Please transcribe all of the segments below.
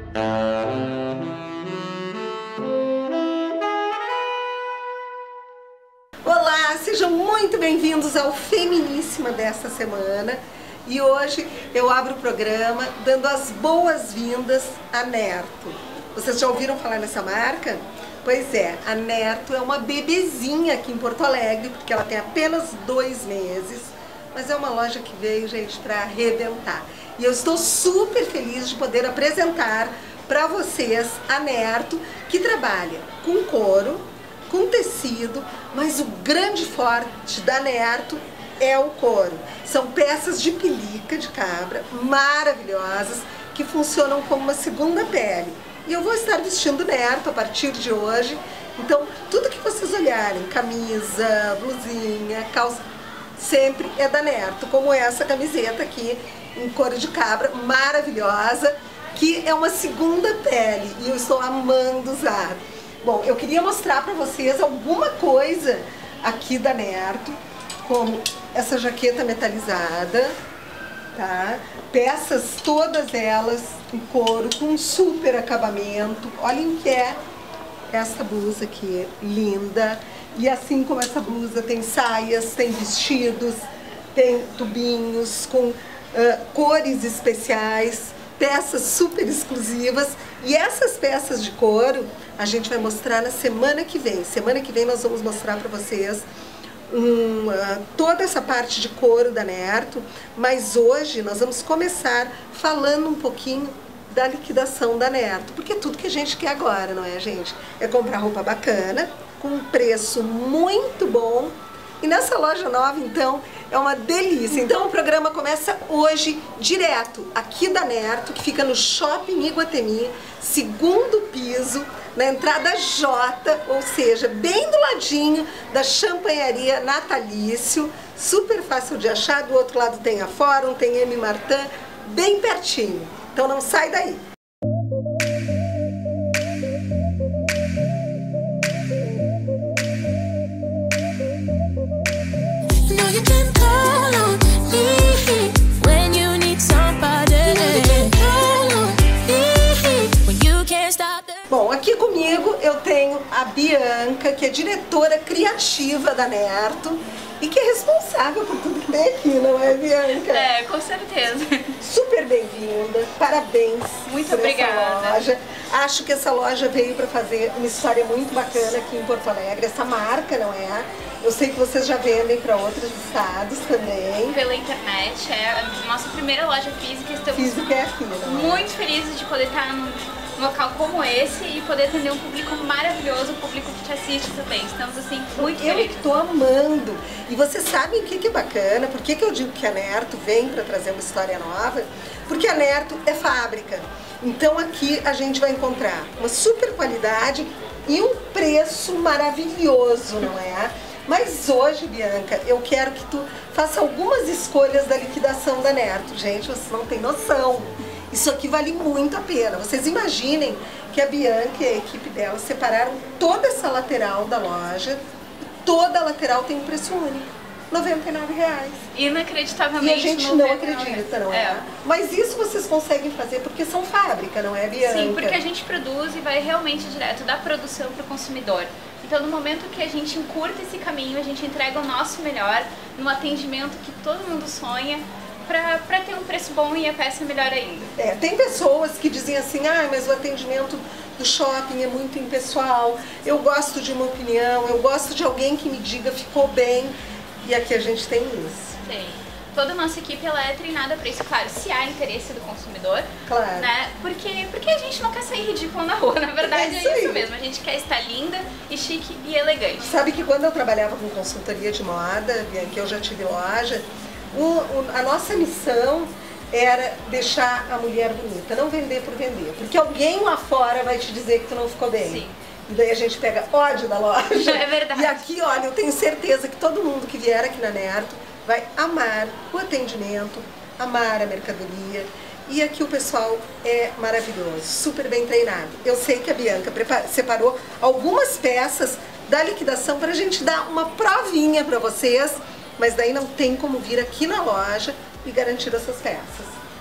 Olá, sejam muito bem-vindos ao Feminíssima desta semana. E hoje eu abro o programa dando as boas-vindas à Nerto. Vocês já ouviram falar nessa marca? Pois é, a Nerto é uma bebezinha aqui em Porto Alegre, porque ela tem apenas 2 meses, mas é uma loja que veio, gente, para arrebentar. E eu estou super feliz de poder apresentar para vocês a Nerto, que trabalha com couro, com tecido, mas o grande forte da Nerto é o couro. São peças de pelica de cabra maravilhosas que funcionam como uma segunda pele. E eu vou estar vestindo Nerto a partir de hoje. Então, tudo que vocês olharem, camisa, blusinha, calça, sempre é da Nerto, como essa camiseta aqui em couro de cabra maravilhosa, que é uma segunda pele e eu estou amando usar. Bom, eu queria mostrar para vocês alguma coisa aqui da Nerto, como essa jaqueta metalizada, tá? Peças todas elas em couro, com super acabamento. Olhem o que é essa blusa aqui, linda. E assim como essa blusa tem saias, tem vestidos, tem tubinhos com cores especiais, peças super exclusivas. E essas peças de couro a gente vai mostrar na semana que vem. Semana que vem nós vamos mostrar para vocês toda essa parte de couro da Nerto, mas hoje nós vamos começar falando um pouquinho da liquidação da Nerto, porque é tudo que a gente quer agora, não é, gente? É comprar roupa bacana, com um preço muito bom. E nessa loja nova, então, é uma delícia. Então o programa começa hoje, direto, aqui da Nerto, que fica no Shopping Iguatemi, 2º piso, na entrada J, ou seja, bem do ladinho da Champanharia Natalício, super fácil de achar. Do outro lado tem a Fórum, tem M. Martin, bem pertinho. Então não sai daí. Bom, aqui comigo eu tenho a Bianca, que é diretora criativa da Nerto e que é responsável por tudo que tem aqui, não é, Bianca? É, com certeza. Super bem-vinda, parabéns. Muito por obrigada. Essa loja. Acho que essa loja veio para fazer uma história muito bacana aqui em Porto Alegre, essa marca, não é? Eu sei que vocês já vendem para outros estados também. Pela internet, é a nossa primeira loja física. Estamos Física é aqui, não é? muito felizes de poder estar num local como esse e poder atender um público maravilhoso, o público que te assiste também. Estamos assim muito felizes. Eu estou amando. E vocês sabem o que é bacana? Por que eu digo que a Nerto vem para trazer uma história nova? Porque a Nerto é fábrica. Então aqui a gente vai encontrar uma super qualidade e um preço maravilhoso, não é? Mas hoje, Bianca, eu quero que tu faça algumas escolhas da liquidação da Nerto. Gente, vocês não têm noção. Isso aqui vale muito a pena. Vocês imaginem que a Bianca e a equipe dela separaram toda essa lateral da loja. Toda a lateral tem um preço único, R$99. Inacreditavelmente. E a gente não acredita, não é? É? Mas isso vocês conseguem fazer porque são fábrica, não é, Bianca? Sim, porque a gente produz e vai realmente direto da produção para o consumidor. Então, no momento que a gente encurta esse caminho, a gente entrega o nosso melhor, no atendimento que todo mundo sonha, para ter um preço bom e a peça melhor ainda. É, tem pessoas que dizem assim, mas o atendimento do shopping é muito impessoal, eu gosto de uma opinião, eu gosto de alguém que me diga ficou bem, e aqui a gente tem isso. Tem. Toda a nossa equipe ela é treinada para isso, claro, se há interesse do consumidor, claro, né? Porque a gente não quer sair ridículo na rua, na verdade é isso mesmo, a gente quer estar linda e chique e elegante. Sabe que quando eu trabalhava com consultoria de moda, que eu já tive loja, a nossa missão era deixar a mulher bonita, não vender por vender, porque alguém lá fora vai te dizer que tu não ficou bem. Sim. E daí a gente pega ódio da loja. É verdade. E aqui, olha, eu tenho certeza que todo mundo que vier aqui na Nerto vai amar o atendimento, amar a mercadoria. E aqui o pessoal é maravilhoso, super bem treinado. Eu sei que a Bianca separou algumas peças da liquidação para a gente dar uma provinha para vocês, mas daí não tem como vir aqui na loja e garantir essas peças.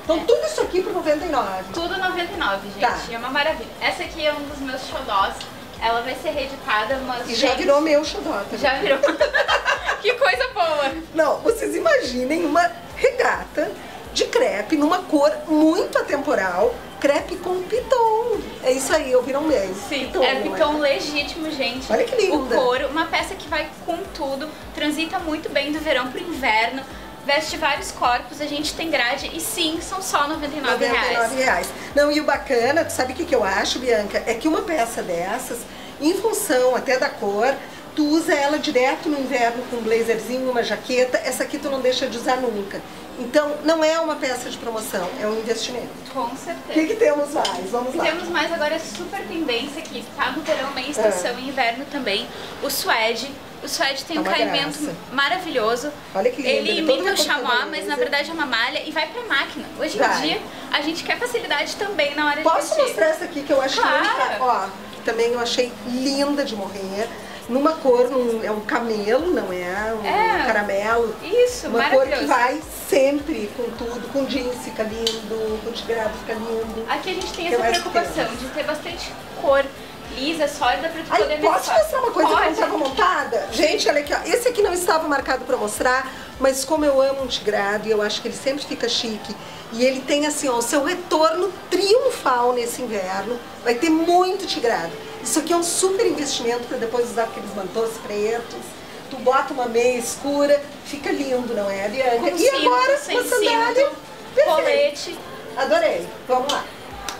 Então tudo isso aqui por 99. Tudo 99, gente. Tá. É uma maravilha. Essa aqui é um dos meus xodós. Ela vai ser reeditada, mas... E já virou meu xodó também. Já virou. Que coisa boa. Não, vocês imaginem uma regata de crepe numa cor muito atemporal. Crepe com piton. É isso aí, ouviram bem. Sim, piton, é piton legítimo, gente. Olha que linda. O couro, uma peça que vai com tudo, transita muito bem do verão pro inverno, veste vários corpos, a gente tem grade e sim, são só R$ 99. R$99. Não, e o bacana, tu sabe o que eu acho, Bianca? É que uma peça dessas, em função até da cor, tu usa ela direto no inverno com um blazerzinho, uma jaqueta, essa aqui tu não deixa de usar nunca. Então, não é uma peça de promoção, é um investimento. Com O certeza. que temos mais? Vamos lá. Temos mais agora super tendência aqui, tá no verão, meia estação e inverno também, o suede. O suede tem É um uma caimento graça. maravilhoso. Olha que lindo, Ele ele é todo imita o chamois, recortador, mas na verdade é uma malha e vai pra máquina. Hoje em Vai. dia, a gente quer facilidade também na hora de Posso vestir. mostrar essa aqui que eu acho Claro. linda? Ó, que também eu achei linda de morrer. Numa cor, é um camelo, não é? Um caramelo. Uma Isso, cor maravilhoso. que vai sempre com tudo, com jeans fica lindo, com tigrado fica lindo. Aqui a gente tem Que essa mais preocupação temos? de ter bastante cor lisa, sólida, pra tu Ai, poder posso mesclar. mostrar uma coisa que não Pode. estava montada? Gente, olha aqui, ó. Esse aqui não estava marcado para mostrar, mas como eu amo um tigrado e eu acho que ele sempre fica chique, e ele tem assim, ó, o seu retorno triunfal nesse inverno, vai ter muito tigrado. Isso aqui é um super investimento para depois usar aqueles mantôs pretos. Tu bota uma meia escura, fica lindo, não é, Bianca? Com E cinto, agora, sem uma sandália. cinto, Perfeito. colete. Adorei. Vamos lá.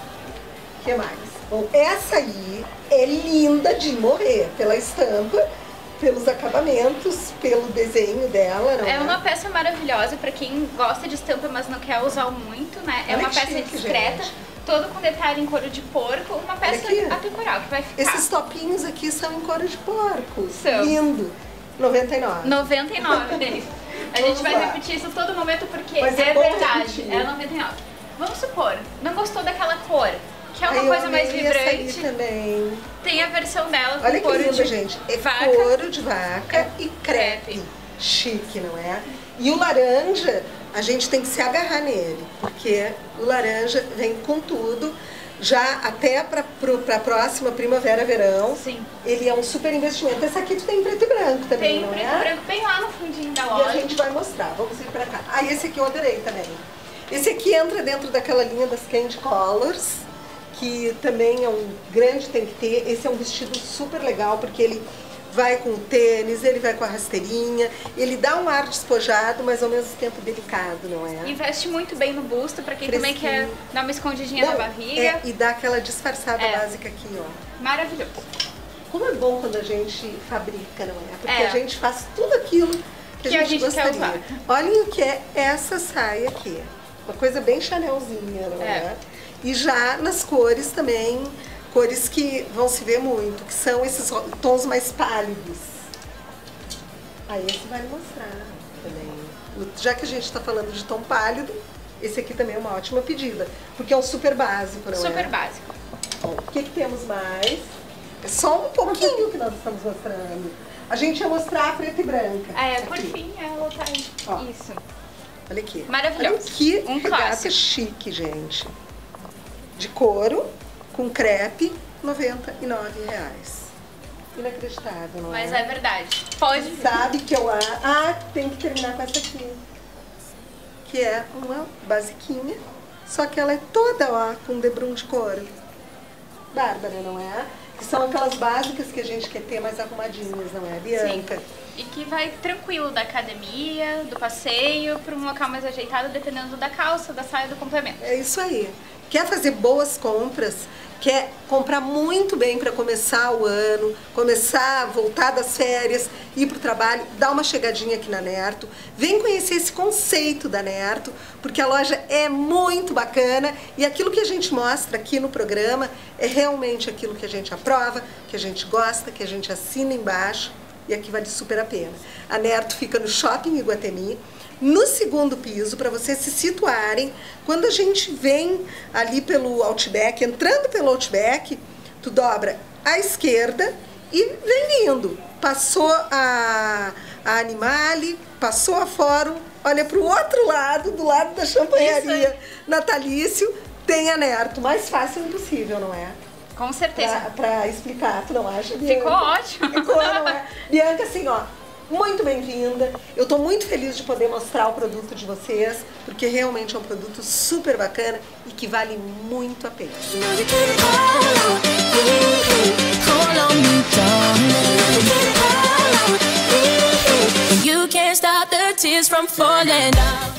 O que mais? Bom, essa aí é linda de morrer pela estampa, pelos acabamentos, pelo desenho dela, não é? É uma peça maravilhosa pra quem gosta de estampa, mas não quer usar muito, né? É Olha uma que peça chique, discreta, gente. todo com detalhe em couro de porco, uma peça aqui. atemporal que vai ficar. Esses topinhos aqui são em couro de porco. São. Lindo. 99. 99 deles. A Vamos gente vai lá. repetir isso todo momento porque Mas é é bom verdade, repetir. é 99. Vamos supor, não gostou daquela cor, que é uma Aí coisa mais eu amei essa aí vibrante, também. tem a versão dela com Olha que couro linda, de gente. É vaca. couro de vaca e crepe. crepe. Chique, não é? E o laranja, a gente tem que se agarrar nele, porque o laranja vem com tudo. Já até para a próxima primavera-verão, Sim. ele é um super investimento. Esse aqui tu tem em preto e branco também, Tem não preto é? e branco bem lá no fundinho da E a loja. gente vai mostrar. Vamos vir pra cá. Ah, esse aqui eu adorei também. Esse aqui entra dentro daquela linha das Candy Colors, que também é um grande tem que ter. Esse é um vestido super legal, porque ele vai com o tênis, ele vai com a rasteirinha, ele dá um ar despojado, mas ao mesmo tempo delicado, não é? E veste muito bem no busto, pra quem também Fresquinho. quer dar uma escondidinha Não, na barriga. e dá aquela disfarçada É. básica aqui, ó. Maravilhoso. Como é bom quando a gente fabrica, não é? Porque É. a gente faz tudo aquilo que a gente quer gostaria. usar. Olhem o que é essa saia aqui. Uma coisa bem Chanelzinha, não é? E já nas cores também, cores que vão se ver muito, que são esses tons mais pálidos. Aí esse vai mostrar também. Já que a gente está falando de tom pálido, esse aqui também é uma ótima pedida, porque é um super básico, não é? Super básico. Bom, o que temos mais? É só um pouquinho que nós estamos mostrando. A gente ia mostrar a preta e branca. É, por Aqui. fim, ela tá aí. Ó. Isso. Olha aqui. Maravilhoso. Olha que Um regata clássico. chique, gente. De couro, com crepe, R$99. Inacreditável, não Mas é? é verdade. Pode vir. Sabe que eu... tem que terminar com essa aqui. Que é uma basiquinha, só que ela é toda, ó, com debrum de couro. Bárbara, não é? Que são aquelas básicas que a gente quer ter mais arrumadinhas, não é, Bianca? E que vai tranquilo da academia, do passeio, para um local mais ajeitado, dependendo da calça, da saia, do complemento. É isso aí. Quer fazer boas compras, quer comprar muito bem para começar o ano, começar a voltar das férias, ir para o trabalho, dá uma chegadinha aqui na Nerto. Vem conhecer esse conceito da Nerto, porque a loja é muito bacana e aquilo que a gente mostra aqui no programa é realmente aquilo que a gente aprova, que a gente gosta, que a gente assina embaixo e aqui vale super a pena. A Nerto fica no Shopping Iguatemi, no segundo piso, para vocês se situarem. Quando a gente vem ali pelo Outback, entrando pelo Outback, tu dobra à esquerda e vem vindo. Passou a Animale, passou a Fórum, Olha, pro outro lado, do lado da champanharia Natalício, tem a Nerto. Mais fácil impossível, não é? Com certeza. Pra explicar, tu não acha, Bianca? Ficou ótimo. Ficou, não é? Bianca, assim, ó, muito bem-vinda. Eu tô muito feliz de poder mostrar o produto de vocês, porque realmente é um produto super bacana e que vale muito a pena. You can't stop the tears from falling down.